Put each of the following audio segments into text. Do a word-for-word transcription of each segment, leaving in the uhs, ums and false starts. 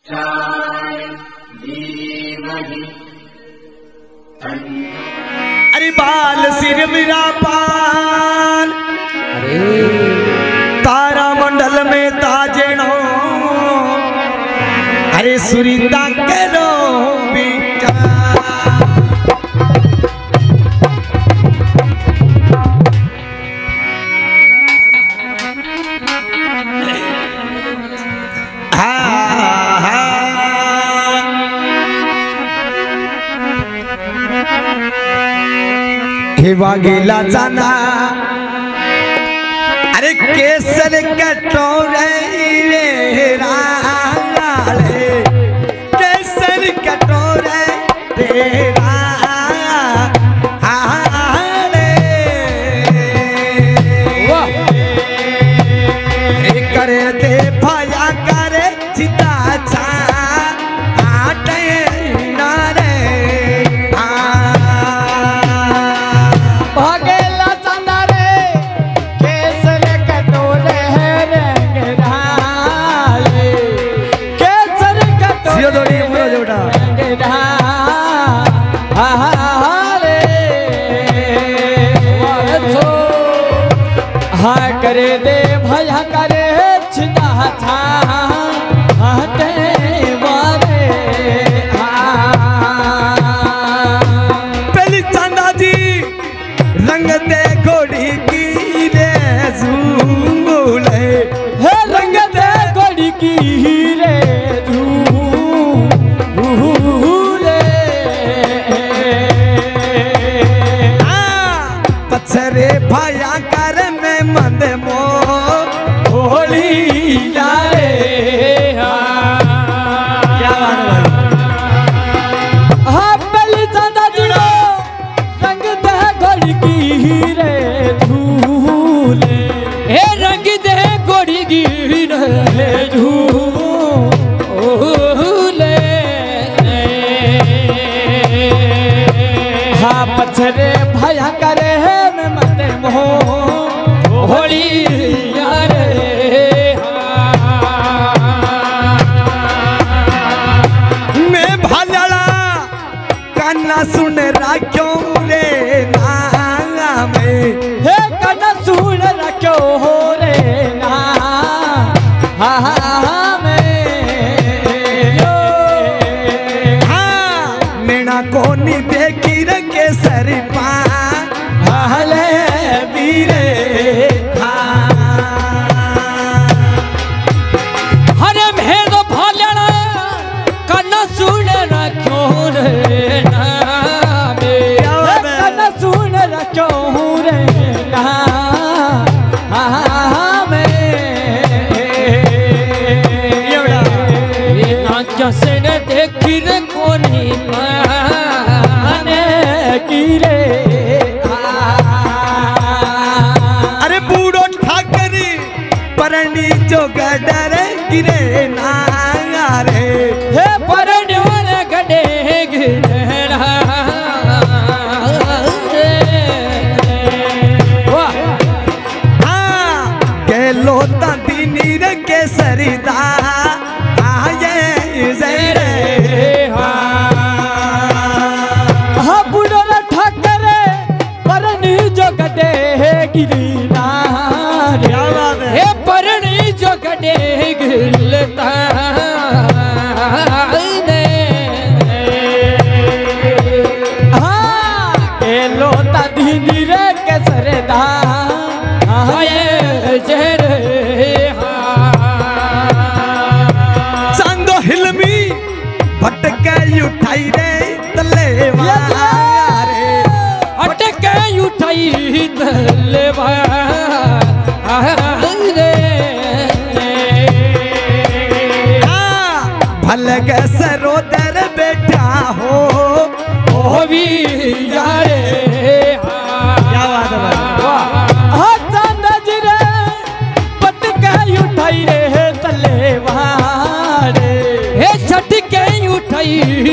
अरे बाल सिर मेरा पाल, तारा मंडल में ताजनो, अरे सुरीता करो बेटा। वागेला जाना अरे केसर कटोरे रे राले, केसर कटोरे रे राले, करे दे भया करे चिता चा आटे नारे। हाँ करे दे भया करे छिना था हटे मारे। पहली चांदा जी रंग दे घोड़ी की रे झूले, हे रंग दे घोड़ी की रे झूले। पछरे भया कर में मंद मो होली यारे। क्या बात है हाँ पहली चांदा जुड़ो रंग दे घोड़ी की रे झूले, हे रंग दे घोड़ी की रे झूले। हाँ पछरे भया करे में मत मोह होली यारे। मैं भालड़ा कान्ना सुन राख्यो रे नाला में, हे कान्ना सुन राख्यो हो रे ना में। हाँ मेरा कोनी देखी रखे सर पा हले वीरे। हरे भेद भालना कन्ना सुन रखो रे नामे, कन्ना सुन रखो रे नामे। नाचा से न देखी रे कोनी माने की रे। परनी जो गडर गिरे नारे, हे परनी गडे गिरे हाँ के लोता दीनी रे के सरिदा आये जरे। हाँ बुढ़ो ठाकरे परनी जो गडे गिरी नारे। हे परनी जो गडे गिरता हाँ के लोता दीनी रे के सरदा जरे। चांदो हिलमी भटके उठाई रे तलेवा रे, भटके उठाई तलेवा रे। भलग सरोदर बैठा हो ओ भी यारे। क्या बात है हाँ चांदा जी रे पटका उठाई रे तलेवार, हे झटके उठाई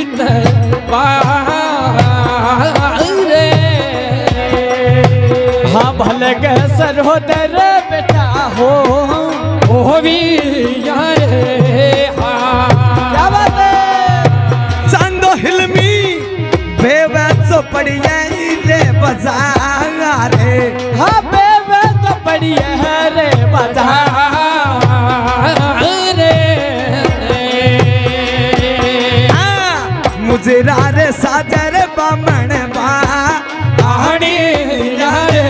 तलवार रे। हाँ भलग सरोदर बेटा हो ओ भी यारे। क्या बाजार रे हाँ बेवे तो बढ़िया है रे बाजार रे हाँ मुझे रे साजर बामण बा आनी रे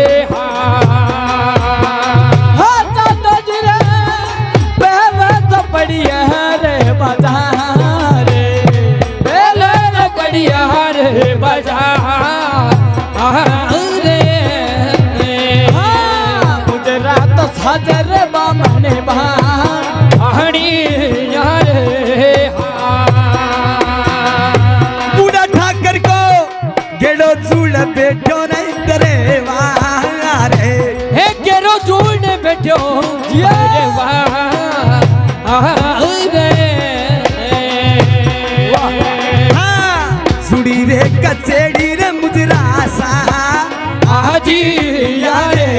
हाँ चांदा जी रे बेवे तो बढ़िया है रे बाजार रे बेवे तो बढ़िया रे बाजार रे हाँ गुजरात साजर बामण बा आनी रे पूरा ठाकर को गेड़ो चूड़ बैठो नहीं तेरे वारे हे केरो चूड़ बैठो रे वाह रे हाँ सुड़ी रे कचेड़ी रे मुजरा सा आजी यारे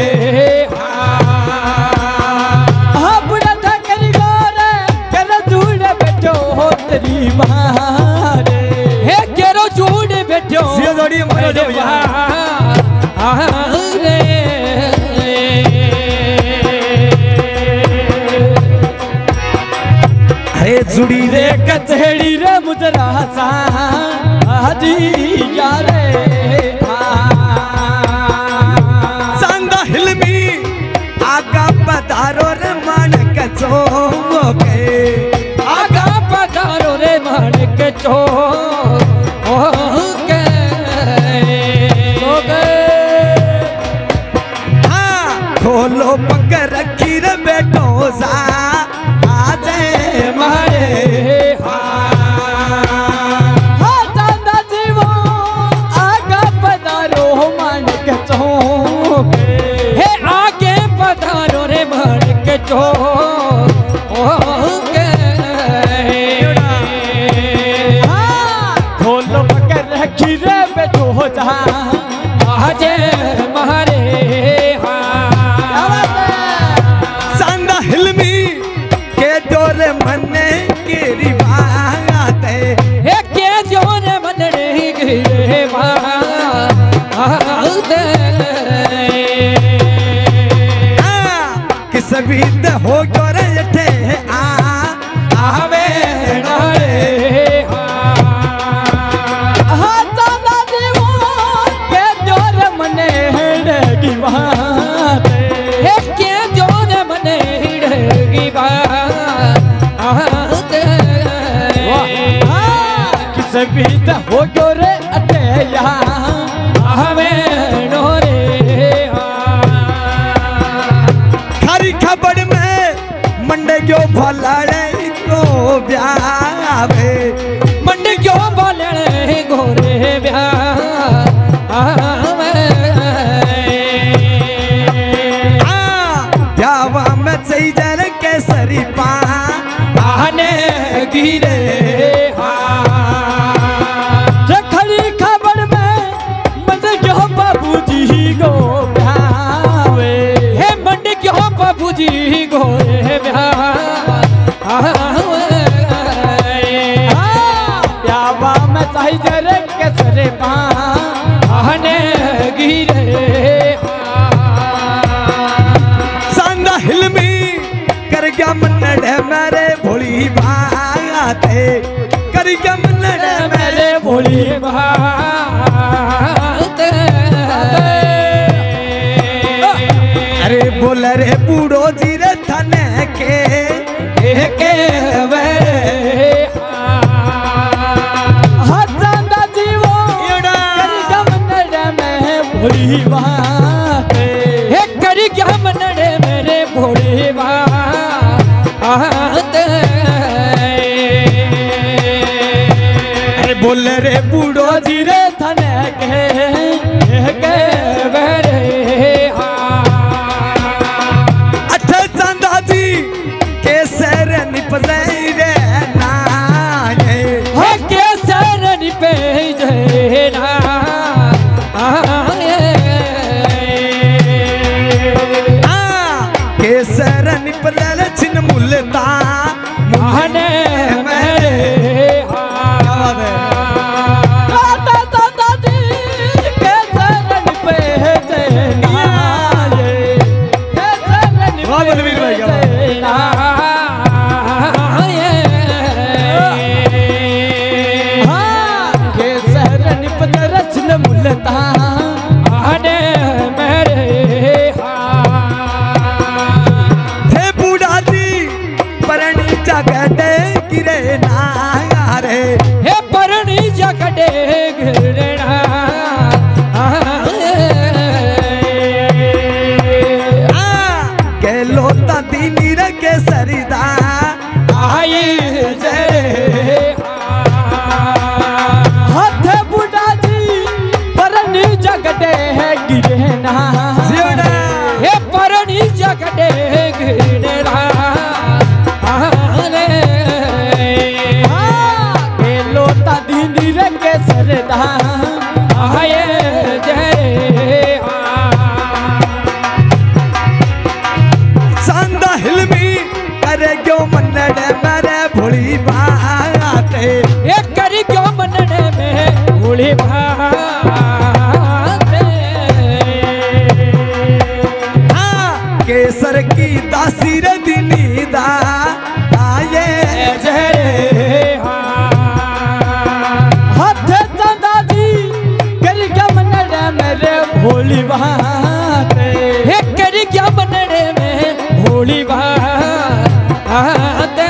हाँ बुढ़ा था करी गोरे केरो चूड़ बैठो तेरी मारे हे केरो चूड़ बैठो सिया जोड़ी मरो जो भैया रे अरे जुड़ी रे रे कचेड़ी रे मुजरा सा आजी यारे सांदा हिलमी आगा पधारो रे मानक चौके आगा पधारो रे मानक चो ओ के हाँ खोलो पग रखी रे बैठो सा आजे मारे हाँ चांदा जीवो आगा पधारो मानक चो हे आगे पधारो रे मानक चो ओ के खोलो पकड़ रखी रे बैठो जा आजे मारे सांदा हिलमी के डोरे मने केरी बात है हे के जोरे मनड़े गिरे बात हाँ किस भी द हो गोरे यठे आ आवे रे हाँ चांदा जीवो के जोरे मने डगी बात हे के जोरे मने डगी बात किस भी द हो गोरे अटे यहाँ हमें नोरे खारी खबर में मंडे क्यों भलाड़े को ब्यावे मंड क्यों बोले गोरे ब्याह हाँ ब्यावा में चैजर केसरी पा आने गिरे खड़ी खबर में मंड क्यों बाबूजी गो ब्यावे हे मंड क्यों बाबूजी गोरे ब्याह ब्यावा में चाहिए रे केसरे पा आने गिरे सांदा हिलमी कर गया मनड़े मेरे भोली बात है कर गया मनड़े मेरे मेरे भोली बात अरे बोल रे बूढ़ो जी रे थने के के वेरे हाँ चांदा जीवो एड़ा करी क्या मनड़े में भोली बात हे करी क्या मनड़े मेरे भोली बात अरे बोल रे बूढ़ो जी जीरे थने के के वेरे अच्छा चांदा जी के सर निपजे रे नाये हे के सर पे जेना हाँ के सर निपले छिन मुलता माने मेरे क्या बात है दादा दादा जी के घिरड़े ना रे हे परनी जगड़े घिरड़ा के लोता दीनी रे के सरिदा आई जय हाथ बुढ़ा जी परनी जगड़े गिरे ना हे परनी जगड़े गिरड़ा के सरदा आए जय सांदा हिलमी करे क्यों मनड़े मेरे भोली बात ये करी क्यों मनड़े में भोली बात हाँ केसर की दासी रे दिनी दा आए जय भोली बात हे करी क्या बनड़े में भोली बात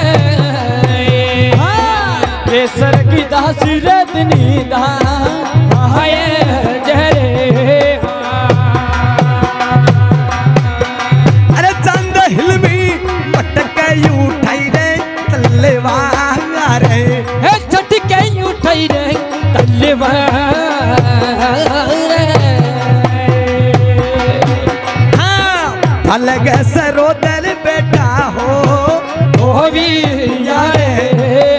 केसर की दासी रे दनी दा आए जय अरे चंद हिलमी मटके उठाई रे तल्लेवा रे हे झटके उठाई रे तल्लेवा अलग सरोदर बेटा हो ओ भी यारे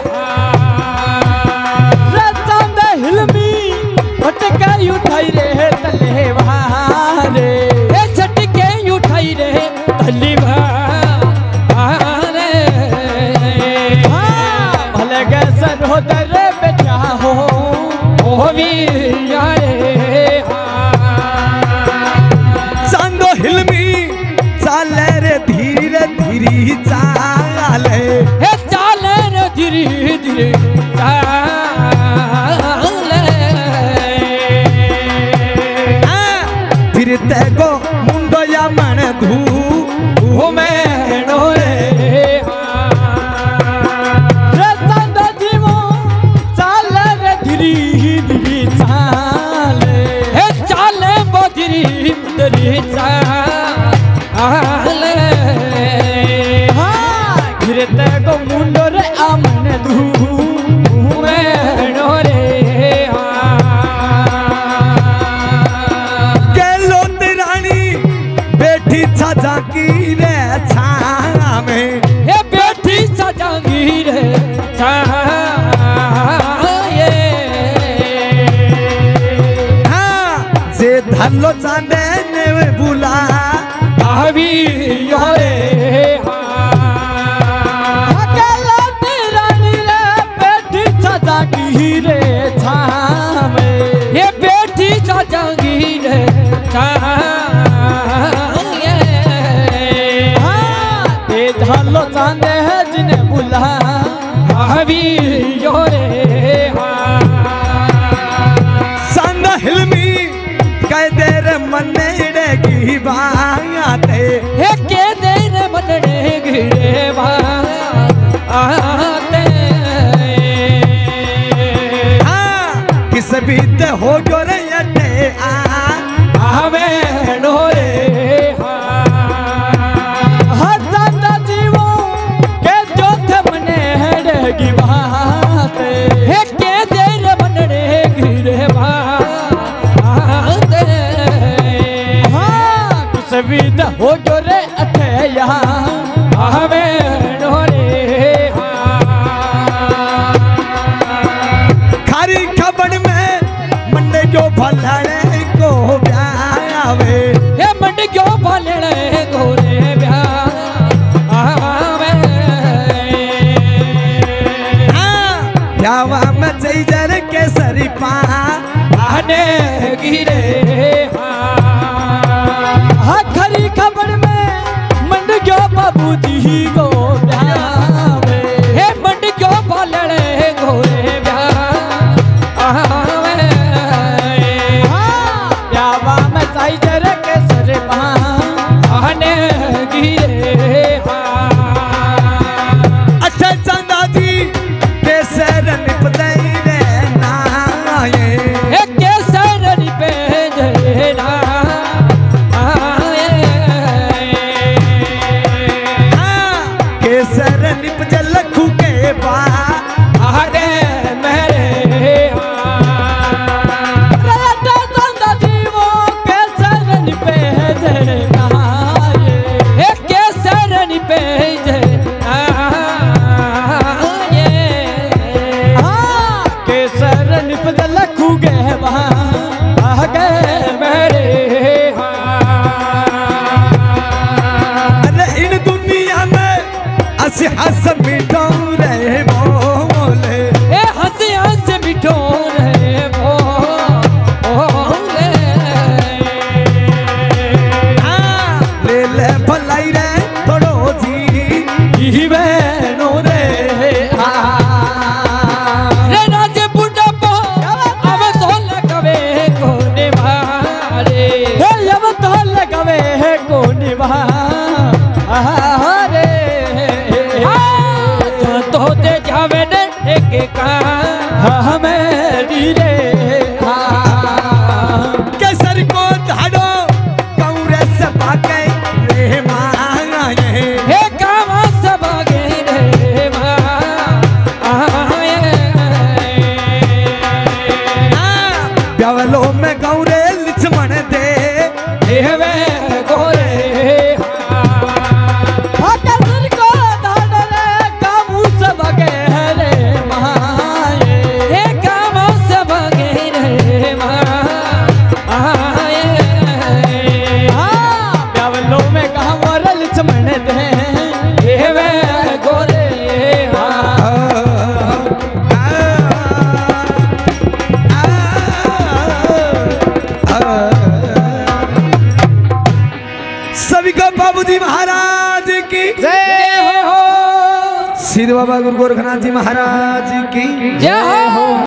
रतन हिलमी फटके उठाई रे तलेवारे ए झटके उठाई रे तलेवारे अलग सरोदर बेटा हो ओ भी यारे सांदो हिलमी चाले रे धीरे धीरे चाले हे चाले रे धीरे धीरे चाले फिर ते गो मुंडो या मन धू में डोरे रे तंदा जीवो चाले रे धीरे धीरे चाले हे चाले बो धीरे धीरे चाले गिरते को मुंडो रे आमन धू में डोरे गेलो रानी बैठी छजा की रे छा में हे बैठी सजांगी रे छाये हाँ जे धल्लो चांदे ने बुला आवी योरे अकेला रानी रे बैठी सजांगी रे छावे ये बैठी सजांगी रे छाये ये धालो चांदे है जिन्हें बुला आवी योरे सांदा हिलमी कह दे रे मनेड़े की बाते हे के देर मनने गिरे बाते हाँ किस बीते हो गयो रे अटे आ आवे डोरे हजाता जीवो के जो थे मने हेडगी बाते हे के देर मनने गिरे बाते हाँ किस बीते हो गयो रे अटे यहाँ आवे डोरे खारी खबड़ में मंडे जो भलड़े को ब्यावे हे मंड क्यों भलड़े गोरे ब्यावे हाँ ब्यावा में चैजर के सरी पा आने गिरे हाँ खरी खबर में मंड क्यों बाबूजी को ब्यावे हे मंड क्यों भलड़े गोरे ब्यावे ब्यावा में चैजर के सर पा आने गिरे अच्छा चंदा जी के कहा मेरी रे केसर को धाड़ो कौरे से भागे रे माए हे कामा सब गे रे माए प्यावलो में गौरे लिचमण दे हे वे गोरे केसर को धाड़ो रे कामू सब गे रे माए हे कामा सब गे रे माए प्यावलो में कहा मोरल चमन दे हे वे गोरे सभी को बाबूजी महाराज की जय हो सिद्ध बाबा गुरु गोरखनाथ जी महाराज की जय हो।